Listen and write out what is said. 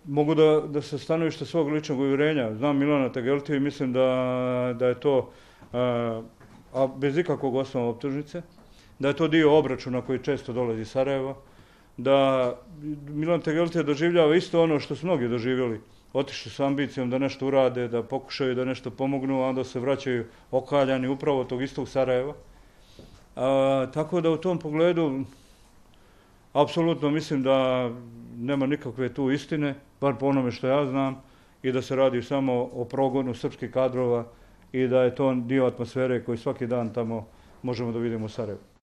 mogu da se stanovište svog ličnog uvjerenja. Znam Milana Tegeltiju i mislim da je to, a bez ikakvog osnova optužnice, da je to dio obračuna koji često dolazi iz Sarajeva, da Milan Tegeltija doživljava isto ono što su mnogi doživjeli. Otišli s ambicijom da nešto urade, da pokušaju da nešto pomognu, a onda se vraćaju okaljani upravo tog istog Sarajeva. Tako da u tom pogledu apsolutno mislim da nema nikakve tu istine, bar po onome što ja znam, i da se radi samo o progonu srpskih kadrova i da je to dio atmosfere koji svaki dan tamo možemo da vidimo u Sarajevu.